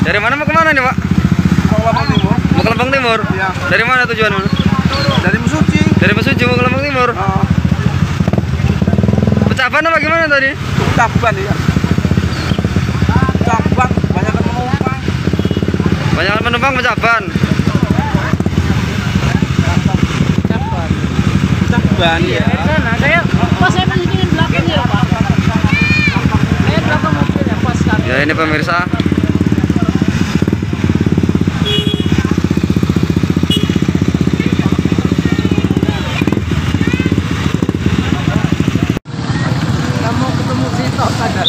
Dari mana mau kemana nih, Pak? Mau ke Lampung Timur. Mau ke Lampung Timur? Iya. Dari mana tujuanmu? Dari Mesuji. Dari Mesuji mau ke Lampung Timur? Oh, Pecaban apa gimana tadi? Caban ya. Caban, banyak penumpang. Banyak penumpang Pecaban. Caban ya. Saya pas saya menuju di belakang ya Pak. Saya belakang mobil ya pas kami. Ya ini pemirsa. Kamu ketemu si Tok sadar.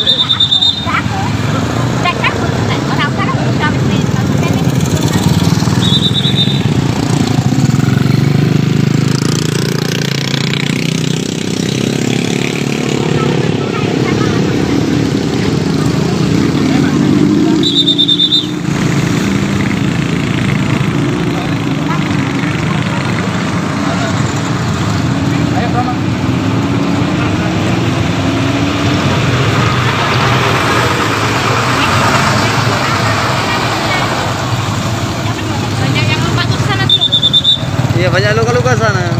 Iya banyak luka-luka sana.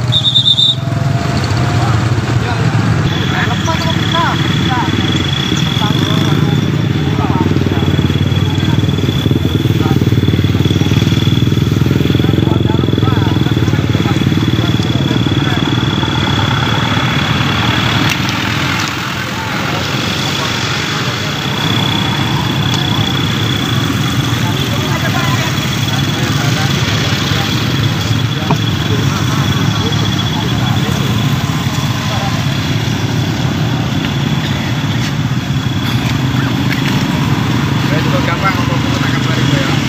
Gampang untuk menggunakan barang itu ya.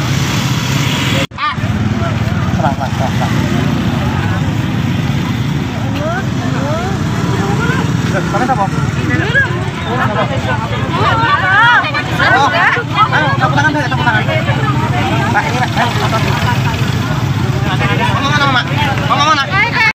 Serang. Apa? Tepuk tangan saya, tepuk tangan. Pak, ini Pak. Ngomong mana, Mak? Ngomong mana?